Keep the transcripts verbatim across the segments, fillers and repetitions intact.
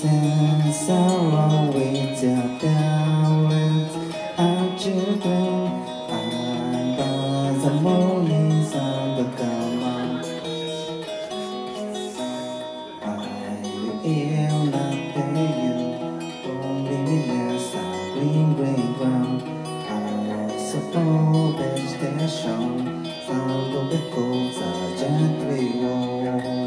sense sorrow without balance. Our children under the morning sun, the come out. I will not pay you for loneliness, a green green ground. I suppose vegetation, sound of echoes are gently warm.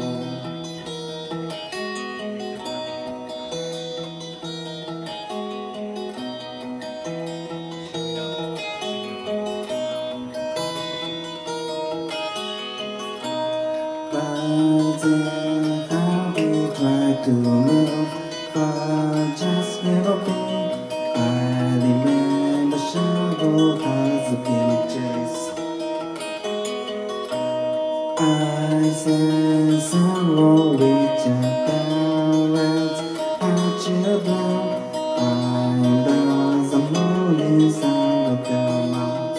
But then how we try to move for just little bit. I remember shadow has been chased. I sense sorrow with your parents and children. Under the morning sun of the mouth,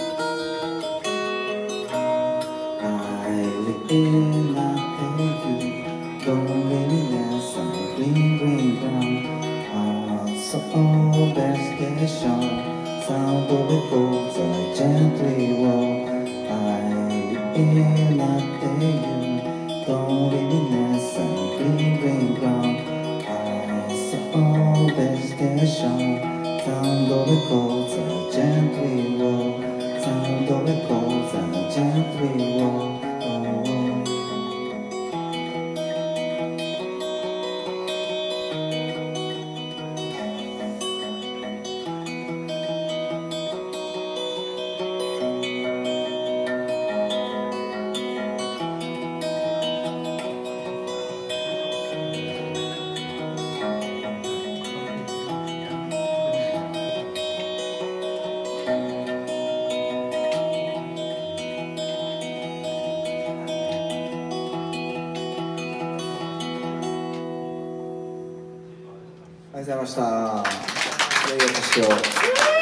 I will not thank you. Loneliness and green, green brown. Hearts of all vegetation, sound of echoes are gently walk. I will not thank you. Loneliness and green, green brown. Hearts of all vegetation, sound of echoes are gently walk. Sound of echoes are gently walk. Oh. ありがとうございました。良いお年を。